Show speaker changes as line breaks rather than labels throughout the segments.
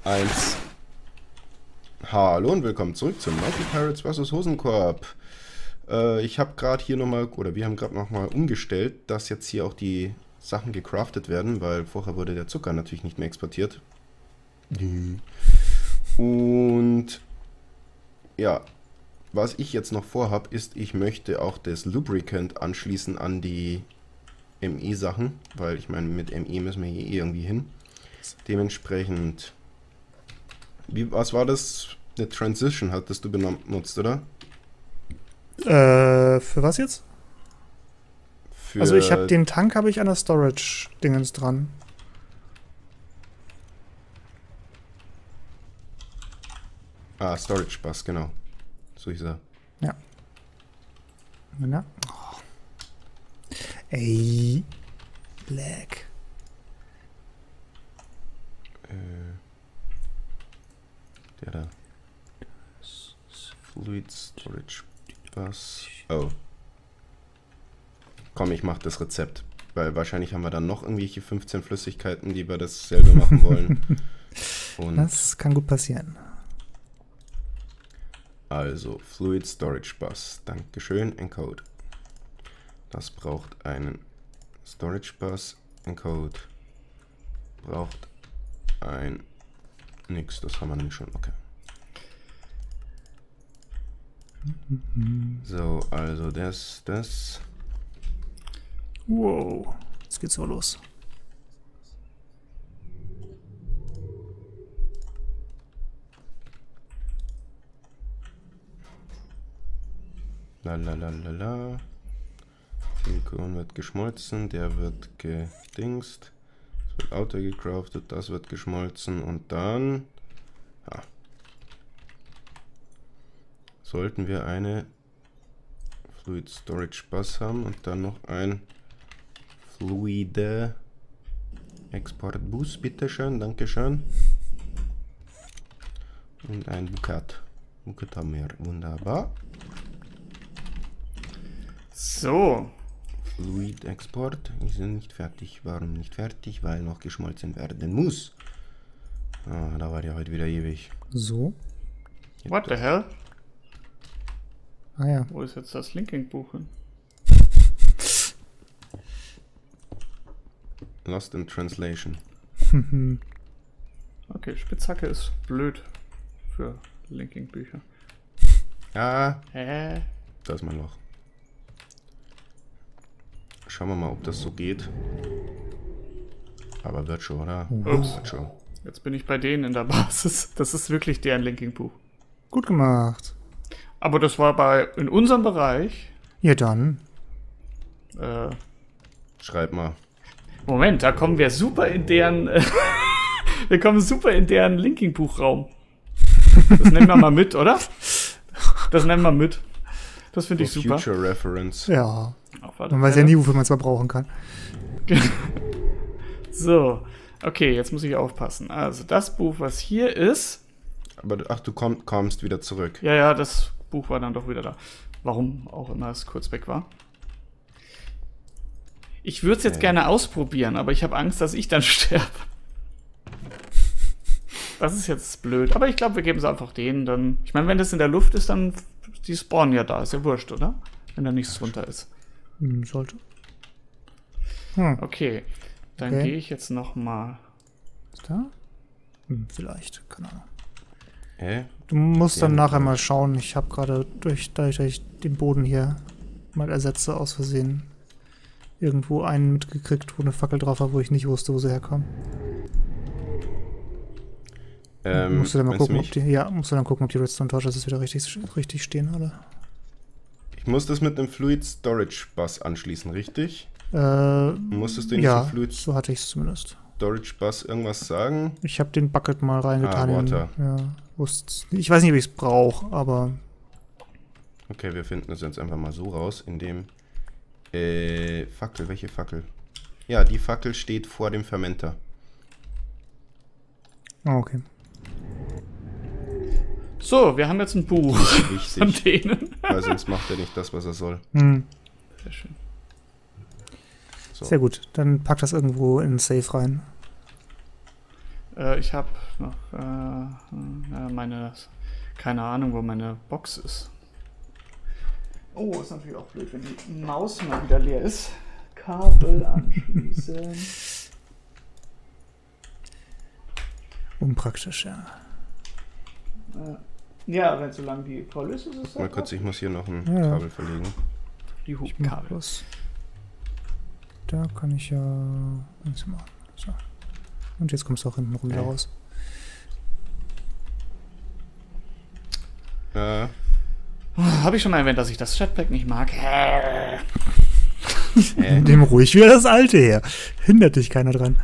1. Hallo und willkommen zurück zum Mighty Pirates vs. Hosenkorb. Ich habe gerade hier nochmal, oder wir haben gerade nochmal umgestellt, dass jetzt hier auch die Sachen gecraftet werden, weil vorher wurde der Zucker natürlich nicht mehr exportiert. Und ja, was ich jetzt noch vorhabe, ist, ich möchte auch das Lubricant anschließen an die ME-Sachen, weil ich meine, mit ME müssen wir hier irgendwie hin. Dementsprechend, was war das? Eine Transition hattest du benutzt, oder?
Für was jetzt?
Für
Also ich habe den Tank an der Storage-Dingens dran.
Storage Bus, genau. So ist er.
Ja. Na? Oh. Ey. Lag.
Der da. Fluid Storage Bus. Oh. Komm, ich mach das Rezept. Weil wahrscheinlich haben wir dann noch irgendwelche 15 Flüssigkeiten, die wir dasselbe machen wollen. Und
Das kann gut passieren.
also, Fluid Storage Bus. Dankeschön, Encode. Das braucht einen Storage Bus. Encode. Braucht ein... Nix, das haben wir nämlich schon. Okay. So, also das.
Wow. Jetzt geht's so los.
Lalalala. Silikon wird geschmolzen, der wird gedingst. Das wird auto gecraftet, das wird geschmolzen und dann sollten wir eine Fluid Storage Bus haben und dann noch ein Fluide Export Bus, bitteschön, dankeschön. Und ein Bukat. Bukat haben wir, wunderbar.
So.
Fluid Export ist nicht fertig. Warum nicht fertig? Weil noch geschmolzen werden muss. Da war der heute wieder ewig.
So.
What the hell?
Ah ja.
Wo ist jetzt das Linking-Buch hin?
Lost in Translation.
Okay, Spitzhacke ist blöd für Linking-Bücher.
Ja,
Hä?
da ist mein Loch. Schauen wir mal, ob das so geht. Aber wird schon, oder?
Ups.
Wird schon.
Jetzt bin ich bei denen in der Basis. Das ist wirklich deren Linking-Buch.
Gut gemacht.
Aber das war in unserem Bereich.
Ja dann.
Schreib mal.
Moment, da kommen wir super in deren. Wir kommen super in deren Linking-Buchraum. Das nennen wir mal mit, oder? Das nennen wir mit. Das finde ich
For
super.
Future Reference.
Ja.
Auf alle
Man weiß ja
Fälle.
nie, wofür man es mal brauchen kann.
So. Okay, jetzt muss ich aufpassen. Also, das Buch, was hier ist.
Aber ach, du kommst wieder zurück.
Ja, das Buch war dann doch wieder da. Warum auch immer es kurz weg war. Ich würde es jetzt gerne ausprobieren, aber ich habe Angst, dass ich dann sterbe. Das ist jetzt blöd. Aber ich glaube, wir geben es einfach denen. Dann. Ich meine, wenn das in der Luft ist, dann die spawnen ja da. Ist ja wurscht, oder? Wenn da nichts drunter ist.
Sollte.
Okay. Dann
Okay.
gehe ich jetzt noch mal.
Ist da? Vielleicht. Keine Ahnung. Du
Ja,
musst dann nachher
gut.
mal schauen. Ich habe gerade dadurch, dass ich den Boden hier mal ersetze, aus Versehen irgendwo einen mitgekriegt, wo eine Fackel drauf war, wo ich nicht wusste, wo sie herkam. Musst du dann mal gucken, ob die Redstone-Torches wieder richtig stehen, oder?
Ich muss das mit einem Fluid Storage Bus anschließen, richtig? Musstest du nicht
Ja,
zum Fluid
so hatte ich es zumindest.
Storage Bus irgendwas sagen?
Ich habe den Bucket mal reingetan.
Water.
Ich weiß nicht, ob ich es brauche, aber
Okay, wir finden es jetzt einfach mal so raus, indem Fackel, welche Fackel? Ja, die Fackel steht vor dem Fermenter.
okay.
So, wir haben jetzt ein Buch von
Wichtig,
denen.
weil sonst macht er nicht das, was er soll.
Sehr schön.
So.
Sehr gut. Dann pack das irgendwo in ein Safe rein.
Ich habe noch meine, keine Ahnung, wo meine Box ist. Oh, ist natürlich auch blöd, wenn die Maus mal wieder leer ist. Kabel anschließen.
Unpraktisch, ja.
Ja, wenn solange die voll ist, ist es
Mal kurz, ich muss hier noch ein
Ja.
Kabel verlegen.
die
Ich mach
Hubkabel.
was. Da kann ich ja nichts machen. So. Und jetzt kommst du auch hinten rum wieder raus.
Habe ich schon mal erwähnt, dass ich das Chatpack nicht mag?
Nimm ruhig wieder das alte her. Hindert dich keiner dran.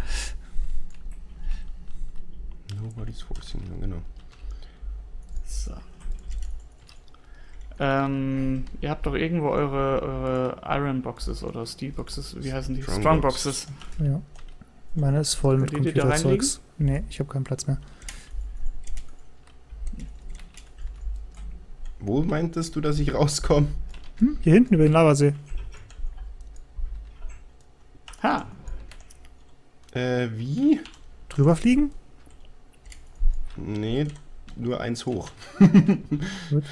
Nobody's forcing you, genau.
So. Ihr habt doch irgendwo eure Iron Boxes oder Steel Boxes, wie heißen die?
Strong
Strong
Box.
Boxes.
Ja. Meine ist voll mit
Könnt ihr die da
Computerzeugs. Nee, ich habe keinen Platz mehr.
Wo meintest du, dass ich rauskomme?
Hier hinten über den Lavasee.
Ha!
Wie?
Drüber fliegen?
Nee, nur eins hoch.
Gut.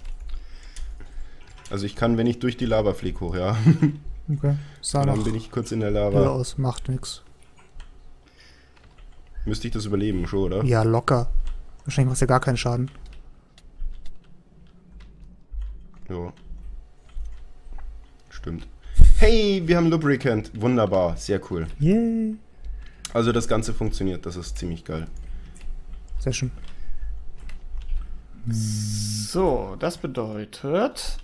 Also ich kann, wenn ich durch die Lava fliege, hoch, ja.
Okay. Sah
Dann
noch
bin ich kurz in der
höher
Lava.
aus. Macht nix.
Müsste ich das überleben, schon, oder?
Ja, locker. Wahrscheinlich macht ja gar keinen Schaden.
Ja. Stimmt. Hey, wir haben Lubricant. Wunderbar, sehr cool.
Yay.
Also das Ganze funktioniert, das ist ziemlich geil.
Sehr schön.
So, das bedeutet...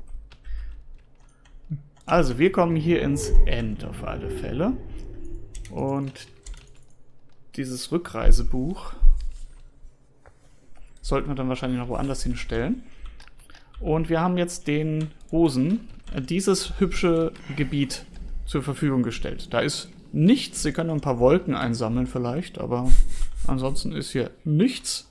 Also, wir kommen hier ins End auf alle Fälle. Und dieses Rückreisebuch sollten wir dann wahrscheinlich noch woanders hinstellen. Und wir haben jetzt den Hosen dieses hübsche Gebiet zur Verfügung gestellt. Da ist nichts. Sie können ein paar Wolken einsammeln vielleicht, aber ansonsten ist hier nichts.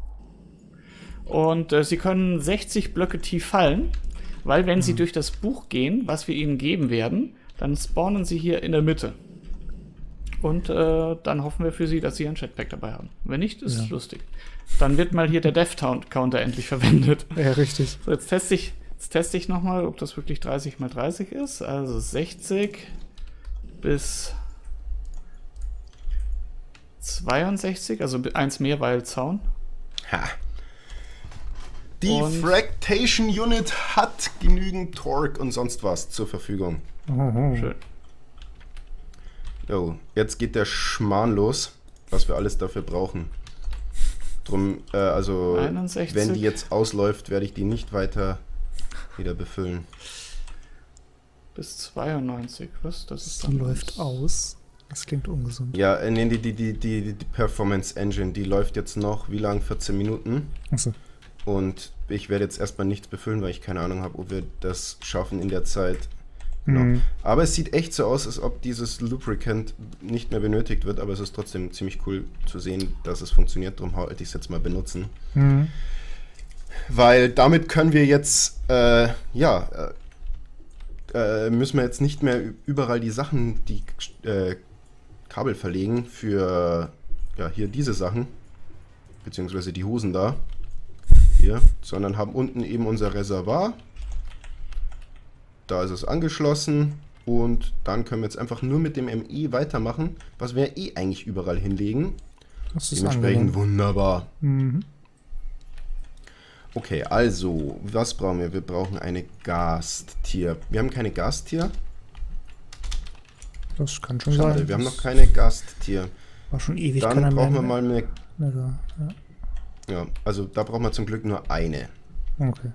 Und Sie können 60 Blöcke tief fallen, weil wenn Sie durch das Buch gehen, was wir Ihnen geben werden, dann spawnen Sie hier in der Mitte. Und dann hoffen wir für Sie, dass Sie ein Chatpack dabei haben. Wenn nicht, ist es lustig. Dann wird mal hier der Death-Counter endlich verwendet.
Ja, richtig.
So, jetzt teste ich nochmal, ob das wirklich 30 mal 30 ist. Also 60 bis 62, also eins mehr, weil Zaun.
Ha. Die
Und-
Fractation Unit hat genügend Torque und sonst was zur Verfügung.
Schön.
Jo, jetzt geht der Schmarrn los, was wir alles dafür brauchen. Drum, also
61.
wenn die jetzt ausläuft, werde ich die nicht weiter wieder befüllen.
Bis 92, was? Das ist
Die
dann
läuft aus. Das klingt ungesund.
Ja, nee, die Performance Engine, die läuft jetzt noch, wie lang? 14 Minuten.
Achso.
Und ich werde jetzt erstmal nichts befüllen, weil ich keine Ahnung habe, ob wir das schaffen in der Zeit. Genau.
Mhm.
Aber es sieht echt so aus, als ob dieses Lubricant nicht mehr benötigt wird, aber es ist trotzdem ziemlich cool zu sehen, dass es funktioniert. Darum wollte ich es jetzt mal benutzen.
Mhm.
Weil damit können wir jetzt, müssen wir jetzt nicht mehr überall die Sachen, die Kabel verlegen für, ja, hier diese Sachen, beziehungsweise die Hosen da, hier, sondern haben unten eben unser Reservoir. Da ist es angeschlossen und dann können wir jetzt einfach nur mit dem MI weitermachen, was wir eh eigentlich überall hinlegen.
Das ist
Dementsprechend
angenehm.
wunderbar.
Mhm.
Okay, also, was brauchen wir? Wir brauchen eine Gasttier. Wir haben keine Gasttier.
Das kann schon
Schade,
sein.
wir haben
Das
noch keine Gasttier.
war schon ewig
Dann
keiner
brauchen wir
mehr.
mal eine.
mehr da. Ja.
Ja, also da brauchen wir zum Glück nur eine.
Okay.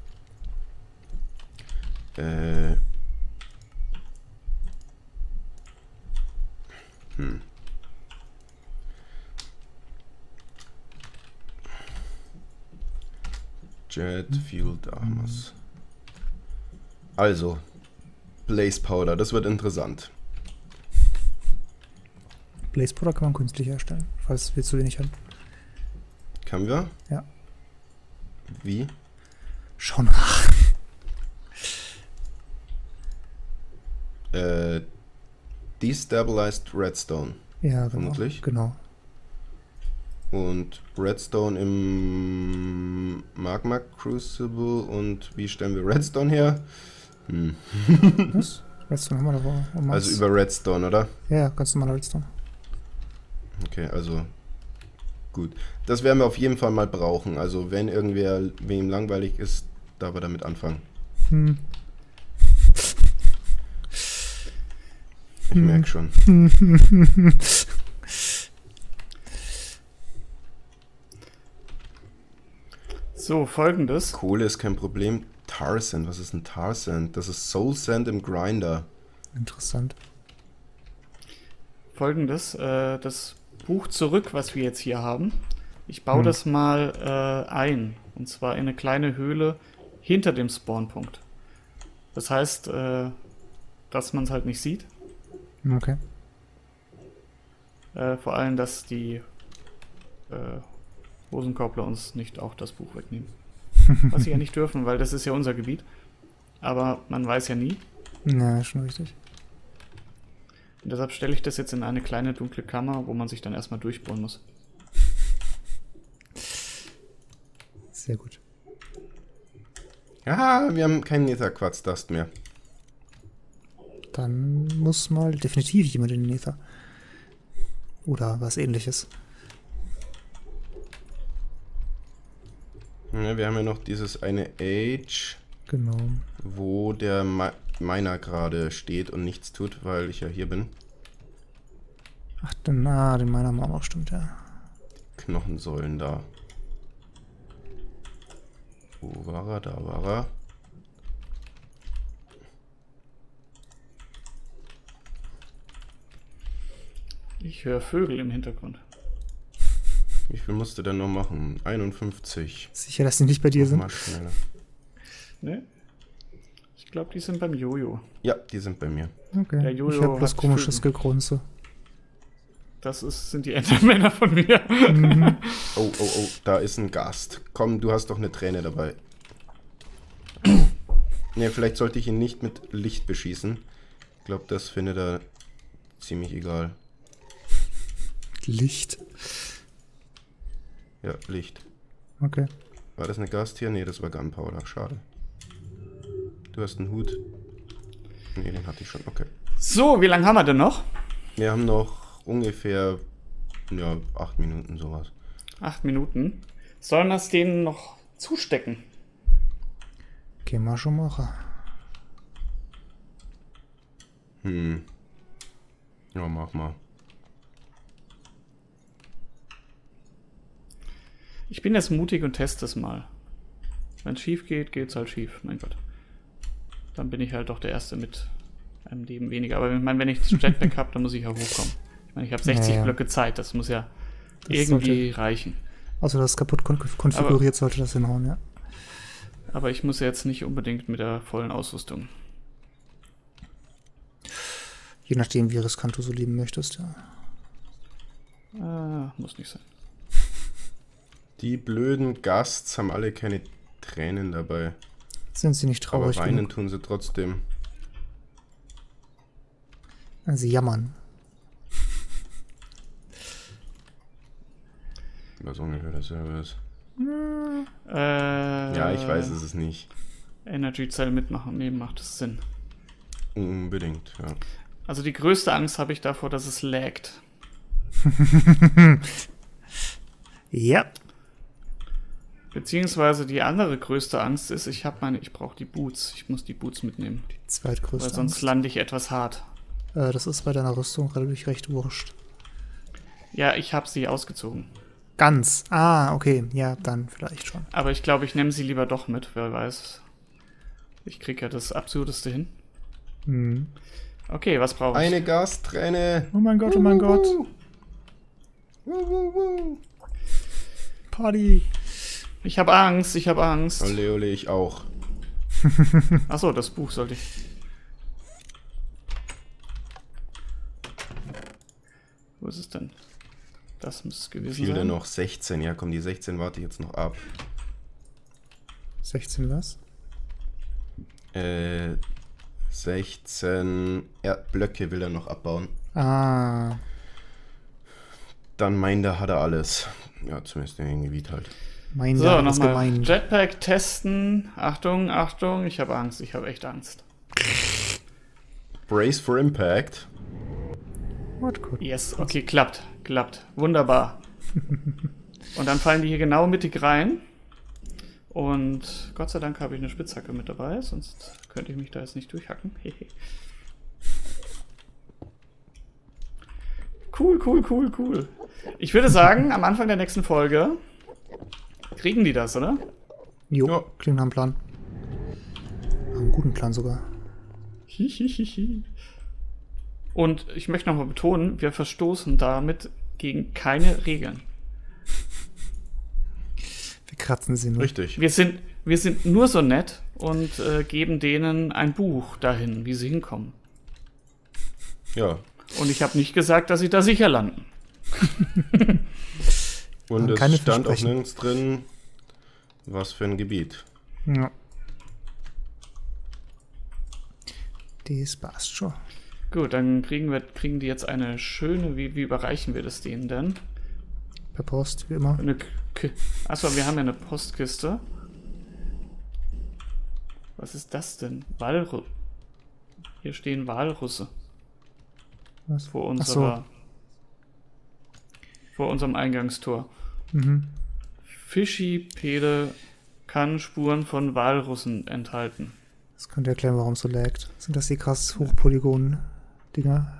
Jet Fueled Armors. Also, Blaze Powder, das wird interessant.
Blaze Powder kann man künstlich herstellen, falls wir zu wenig haben.
Können wir?
Ja.
Wie?
Schau nach.
Destabilized Redstone.
Ja, genau.
Vermutlich.
Genau.
Und Redstone im Magma Crucible. Und wie stellen wir Redstone her?
Was? Redstone haben wir da.
Also über Redstone, oder?
Ja, ganz normaler Redstone.
Okay, also gut. Das werden wir auf jeden Fall mal brauchen. Also wenn irgendwer, wem langweilig ist, darf er damit anfangen. Ich merke schon.
So, folgendes.
Kohle ist kein Problem. Tar Sand, was ist ein Tar Sand? Das ist Soul Sand im Grinder.
Interessant.
Folgendes, das Buch zurück, was wir jetzt hier haben. Ich baue das mal ein. Und zwar in eine kleine Höhle hinter dem Spawnpunkt. Das heißt, dass man es halt nicht sieht.
Okay.
Vor allem, dass die Hosenkorbler uns nicht auch das Buch wegnehmen. Was sie ja nicht dürfen, weil das ist ja unser Gebiet. Aber man weiß ja nie.
Ja, schon richtig.
Und deshalb stelle ich das jetzt in eine kleine dunkle Kammer, wo man sich dann erstmal durchbohren muss.
Sehr gut.
Ja, wir haben keinen Nether-Quarz-Dust mehr.
Dann muss mal definitiv jemand in den Nether. Oder was ähnliches.
Ja, wir haben ja noch dieses eine Age,
Genau.
wo der Miner gerade steht und nichts tut, weil ich ja hier bin.
Ach, den meiner haben wir auch noch, stimmt, ja.
Knochensäulen da. Wo war er? Da war er.
Ich höre Vögel im Hintergrund.
Wie viel musst du denn noch machen? 51.
Sicher, dass die nicht bei dir sind?
Mal schneller.
Ne? Ich glaube, die sind beim Jojo.
Ja, die sind bei mir.
Okay.
Der Jojo
Ich habe bloß
hat
komisches
Vögel.
Gegrunze.
Sind die Endermänner von mir.
Oh, oh, oh, da ist ein Gast. Komm, du hast doch eine Träne dabei. Ne, vielleicht sollte ich ihn nicht mit Licht beschießen. Ich glaube, das findet er ziemlich egal.
Licht.
Ja, Licht.
Okay.
War das eine Gast hier? Ne, das war Gunpowder. Schade. Du hast einen Hut. Ne, den hatte ich schon. Okay.
So, wie lange haben wir denn noch?
Wir haben noch ungefähr, ja, 8 Minuten sowas.
8 Minuten. Sollen wir es denen noch zustecken?
Geh mal schon machen.
Ja, mach mal.
Ich bin jetzt mutig und teste es mal. Wenn es schief geht, geht's halt schief. Mein Gott. Dann bin ich halt doch der Erste mit einem Leben weniger. Aber ich meine, wenn ich das Jetpack habe, dann muss ich ja hochkommen. Ich meine, ich habe 60
Ja.
Blöcke Zeit. Das muss ja
Das
irgendwie reichen.
Also das kaputt konfiguriert sollte das hinhauen, ja.
Aber ich muss ja jetzt nicht unbedingt mit der vollen Ausrüstung.
Je nachdem, wie riskant du so leben möchtest, ja.
Muss nicht sein.
Die
Die blöden Gasts haben alle keine Tränen dabei.
Sind sie nicht
Aber
traurig
weinen
genug?
tun sie trotzdem.
Sie jammern.
Was ungefähr dasselbe ist.
Ja,
Ja, ich weiß es nicht.
Energy Cell mitmachen. Nee, macht es Sinn.
Unbedingt, ja.
Also die größte Angst habe ich davor, dass es laggt.
Ja.
Beziehungsweise die andere größte Angst ist, ich brauche die Boots. Ich muss die Boots mitnehmen.
Zweitgrößte
Weil sonst
Angst.
lande ich etwas hart.
Das ist bei deiner Rüstung relativ recht wurscht.
Ja, ich habe sie ausgezogen.
Ganz. Ah, okay. Ja, dann vielleicht schon.
Aber ich glaube, ich nehme sie lieber doch mit. Wer weiß. Ich kriege ja das Absurdeste hin.
Hm.
Okay, was brauche ich?
Eine Gasträne.
Oh mein Gott, oh mein Gott. Party.
Ich habe Angst, ich habe Angst.
Ole, ole, ich auch.
Achso, das Buch sollte ich. Wo ist es denn? Das müsste es gewesen
Viel
sein.
denn noch? 16. Ja, komm, die 16 warte ich jetzt noch ab.
16 was?
16 Blöcke will er noch abbauen.
Ah.
Dann meint er, hat er alles. Ja, zumindest in dem Gebiet halt.
Mein
So,
Jahr ist
nochmal
gemein.
Jetpack testen. Achtung, Achtung, ich habe Angst, ich habe echt Angst.
Brace for Impact.
What could-
Yes, okay, klappt. Wunderbar. Und dann fallen die hier genau mittig rein. Und Gott sei Dank habe ich eine Spitzhacke mit dabei, sonst könnte ich mich da jetzt nicht durchhacken. Cool. Ich würde sagen, am Anfang der nächsten Folge kriegen die das, oder?
Jo,
Ja.
klingt nach einem Plan. Nach einem guten Plan sogar.
Und ich möchte nochmal betonen, wir verstoßen damit gegen keine Regeln.
Wir kratzen sie nur.
Richtig.
Wir sind nur so nett und geben denen ein Buch dahin, wie sie hinkommen.
Ja.
Und ich habe nicht gesagt, dass sie da sicher landen.
Und es
Keine
stand auch
Versprechen.
nirgends drin, was für ein Gebiet.
Ja. Das passt schon.
Gut, dann kriegen die jetzt eine schöne, wie überreichen wir das denen denn?
Per Post, wie immer.
Achso, wir haben ja eine Postkiste. Was ist das denn? Hier stehen Walrüsse
Was?
vor
Ach so.
unserem Eingangstor.
Mhm.
Fischipede kann Spuren von Walrüssen enthalten.
Das könnte erklären, warum es so laggt. Sind das die krass Hochpolygon-Dinger?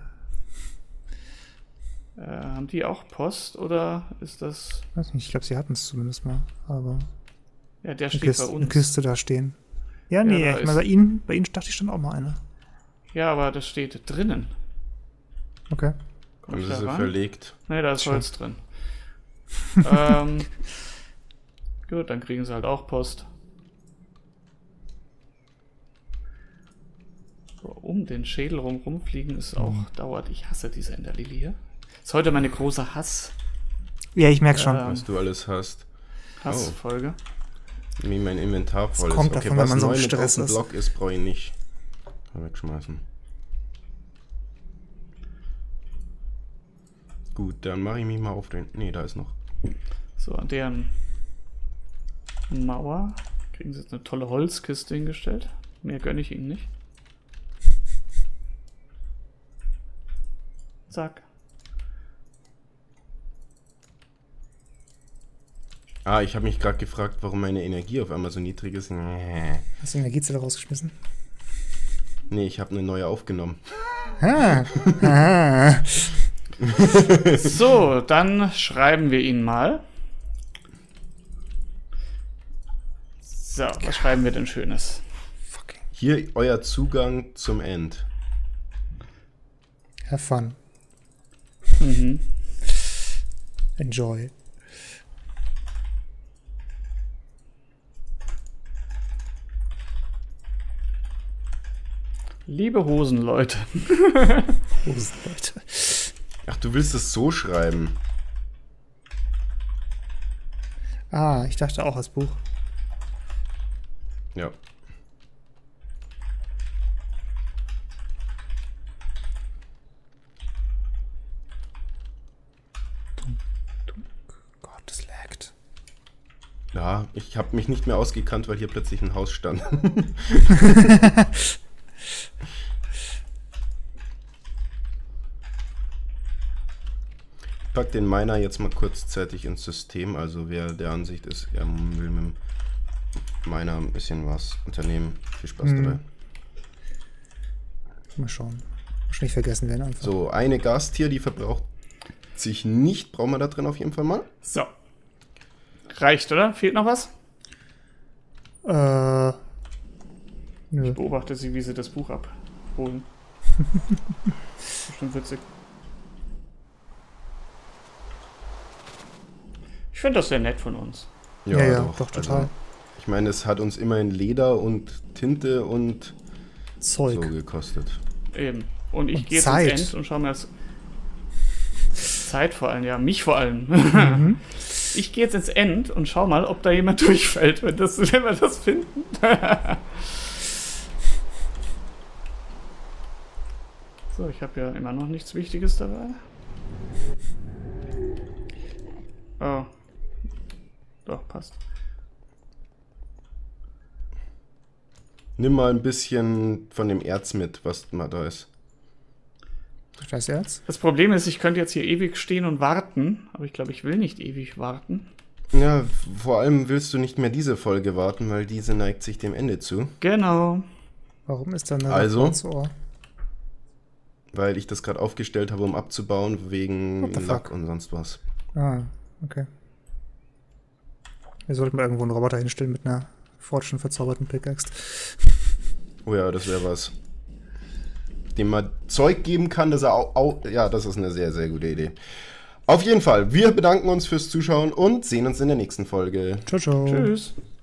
Haben die auch Post oder ist das...
Weiß nicht, ich glaube, sie hatten es zumindest mal. Aber
Ja, der
eine
steht
Kiste,
bei
eine
uns.
Kiste da stehen. Ja, nee,
da
ich meine, bei Ihnen dachte ich stand auch mal eine.
Ja, aber das steht drinnen.
Okay.
Komm
Haben
ich
sie
da
sie
ran?
verlegt.
Nee, da ist
Tja.
Holz drin. Gut, dann kriegen sie halt auch Post. So, um den Schädel rumfliegen ist auch dauert. Ich hasse diese Enderlilie hier. Ist heute meine große
Ja, ich merke schon.
Was du alles hast.
Hassfolge.
Wie mein Inventar voll
kommt
ist. Okay,
davon, wenn
was
man so
neu
im
mit auf
Stress
dem
ist.
Block ist, brauche ich nicht. Wegschmeißen. Gut, dann mache ich mich mal auf den... Nee, da ist noch.
So, an deren Mauer kriegen sie jetzt eine tolle Holzkiste hingestellt. Mehr gönne ich ihnen nicht. Zack.
Ah, ich habe mich gerade gefragt, warum meine Energie auf einmal so niedrig ist. Nee,
Hast du die Energiezelle rausgeschmissen?
ich habe eine neue aufgenommen.
Ah.
So, dann schreiben wir ihn mal. So, was schreiben wir denn Schönes?
Fucking.
Hier euer Zugang zum End.
Have fun.
Mhm.
Enjoy.
Liebe Hosenleute.
Leute.
Ach, du willst es so schreiben.
Ah, ich dachte auch als Buch.
Ja.
Gott, das laggt.
Ja, ich habe mich nicht mehr ausgekannt, weil hier plötzlich ein Haus stand. Ich pack den Miner jetzt mal kurzzeitig ins System. Also wer der Ansicht ist, er will mit dem Miner ein bisschen was unternehmen. Viel Spaß dabei.
Mal schauen. Muss nicht vergessen werden einfach.
So, eine Gastier, die verbraucht sich nicht. Brauchen wir da drin auf jeden Fall mal.
So. Reicht, oder? Fehlt noch was?
Nö.
Beobachte sie, wie sie das Buch abholen. Bestimmt witzig. Ich finde das sehr nett von uns.
Ja, doch, total.
Also, ich meine, es hat uns immerhin Leder und Tinte und
Zeug.
so gekostet.
Eben. Und ich
Und
gehe jetzt
Zeit.
ins End und schaue mir das... Zeit vor allem, ja. Mich vor allem. Ich gehe jetzt ins End und schau mal, ob da jemand durchfällt, wenn wir das finden. So, ich habe ja immer noch nichts Wichtiges dabei. Oh, Doch, passt.
Nimm mal ein bisschen von dem Erz mit, was mal da ist.
Das Erz?
Das Problem ist, ich könnte jetzt hier ewig stehen und warten, aber ich glaube, ich will nicht ewig warten.
Ja, vor allem willst du nicht mehr diese Folge warten, weil diese neigt sich dem Ende zu.
Genau.
Warum ist da eine
Also?
Quarzohr?
Weil ich das gerade aufgestellt habe, um abzubauen, wegen
What the
Lack
fuck?
und sonst was.
Ah, okay. Wir sollten mal irgendwo einen Roboter hinstellen mit einer fortune verzauberten Pickaxe.
Oh ja, das wäre was. Dem man Zeug geben kann, dass er ja, das ist eine sehr, sehr gute Idee. Auf jeden Fall, wir bedanken uns fürs Zuschauen und sehen uns in der nächsten Folge.
Ciao, ciao.
Tschüss.